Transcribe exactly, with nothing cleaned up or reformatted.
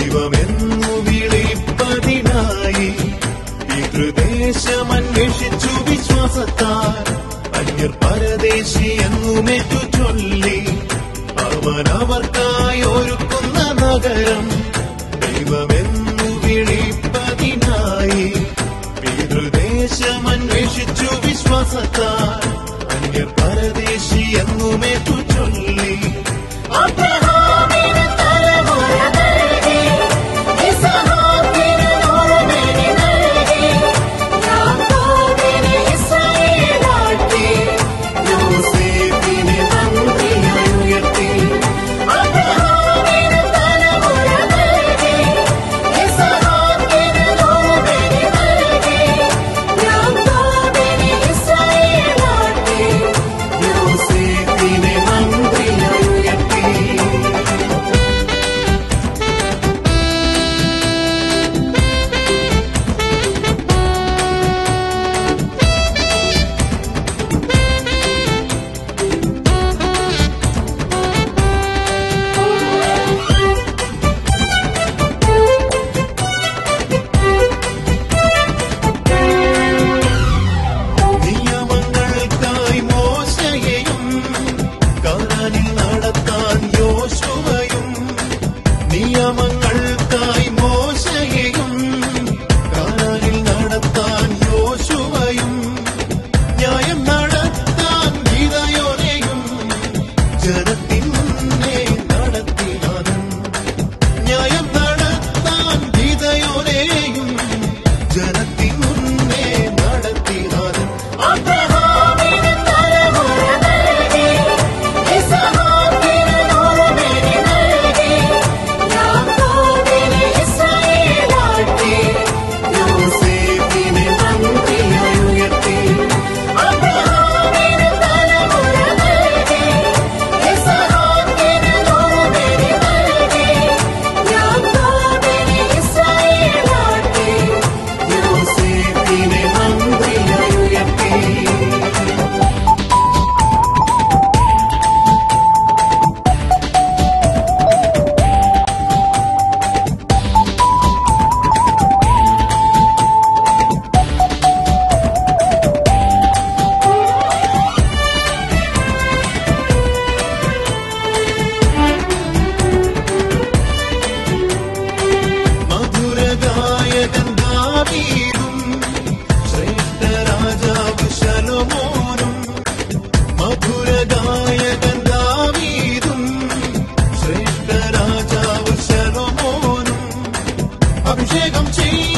ദൈവമെന്നു വിളിപ്പതിനായി പിതൃദേശമന്വേഷിച്ചു വിശ്വാസത്താൽ അന്യർ പരദേശി എന്നുമേറ്റു ചൊല്ലി അവൻ അവർക്കായി ഒരുക്കുന്ന നഗരം. ദൈവമെന്നു വിളിപ്പതിനായി പിതൃദേശമന്വേഷിച്ചു വിശ്വാസത്താൽ അന്യർ പരദേശി എന്നുമേറ്റു ചൊല്ലി അബ്രഹാമിന് തലമുറ നൽകി, ഇസ്ഹാക്കിന് നോർമേനി നൽകി, യാക്കോബിന് ഇസ്രായേലാക്കി, യോസേഫിനെ നന്ദിയായി ഉയർത്തി. അബ്രഹാമിന് തലമുറ നൽകി, ഇസ്ഹാക്കിന് നോർമേനി നൽകി, യാക്കോബിന് ഇസ്രായേലാക്കി, യോസേഫിനെ നന്ദിയായി ഉയർത്തി. നിയമങ്ങൾക്കായി മോശയെയും കാനാനിൽ നടത്താൻ യോശുവയും, നിയമങ്ങൾക്കായി മോശയെയും കാനാനിൽ നടത്താൻ യോശുവയും, ന്യായം നടത്താൻ ഗിദെയോനെയും ജനത്തിൻ മുന്നേ നടത്തിനാഥൻ. ന്യായം നടത്താൻ ഗിദെയോനെയും ജനത്തിൻ മുന്നേ നടത്തിനാഥൻ. അബ്രഹാമിന് തലമുറ നൽകി, ഇസ്ഹാക്കിന് നോർമേനി നൽകി, യാക്കോബിന് ഇസ്രായേലാക്കി, യോസേഫിനെ നന്ദിയായി ഉയർത്തി. അബ്രഹാമിന് തലമുറ നൽകി, ഇസ്ഹാക്കിന് നോർമേനി നൽകി, യാക്കോബിന് ഇസ്രായേലാക്കി, യോസേഫിനെ നന്ദിയായി ഉയർത്തി. മധുരഗായകൻ ദാവീദും ശ്രേഷ്ഠരാജാവ് ശലോമോനും, മധുരഗായകൻ ദാവീദും ശ്രേഷ്ഠരാജാവ് ശലോമോനും അഭിഷേകം ചെയ്യും